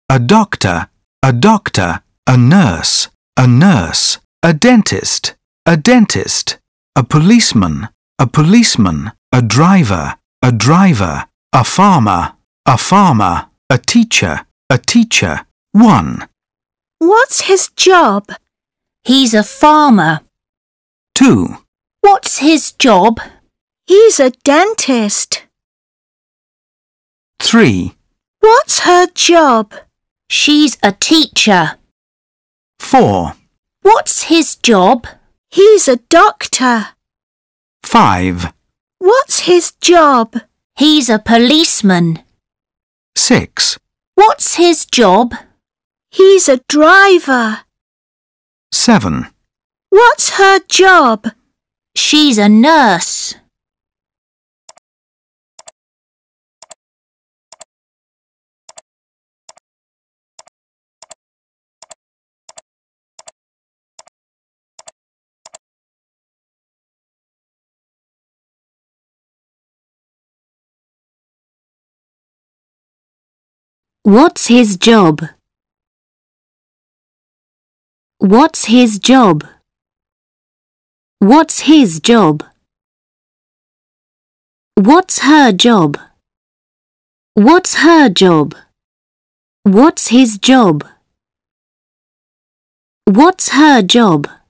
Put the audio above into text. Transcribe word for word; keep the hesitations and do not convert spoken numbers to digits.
a doctor, a doctor, a nurse, a nurse, a dentist, a dentist, a policeman, a policeman, a driver, a driver, a farmer, a farmer, a teacher, a teacher. One. What's his job? He's a farmer. Two. What's his job? He's a dentist. Three. What's her job? She's a teacher. Four. What's his job? He's a doctor. Five. What's his job? He's a policeman. Six. What's his job? He's a driver. Seven. What's her job? She's a nurse. What's his job? What's his job? What's his job? What's her job? What's her job? What's his job? What's her job?